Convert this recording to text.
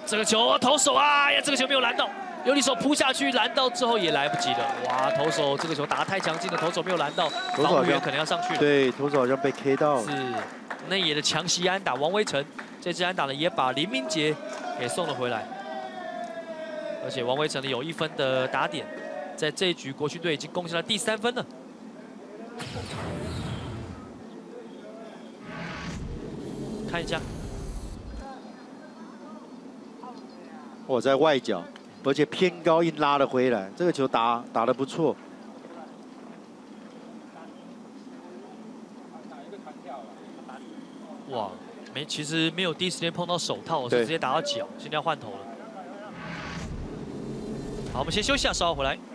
这个球投手啊呀，这个球没有拦到，有力手扑下去拦到之后也来不及了。哇，投手这个球打得太强劲了，投手没有拦到，防护员可能要上去了。 对，投手好像被 K 到了。 是内野的强袭安打，王威成这支安打呢也把林明杰给送了回来，而且王威成呢有1分的打点，在这一局国军队已经攻下了第3分了。 看一下， 我在外角，而且偏高硬拉了回来，这个球打得不错。 哇，其实没有第一时间碰到手套，是直接打到脚，现在要换头了。好，我们先休息一下，稍后回来。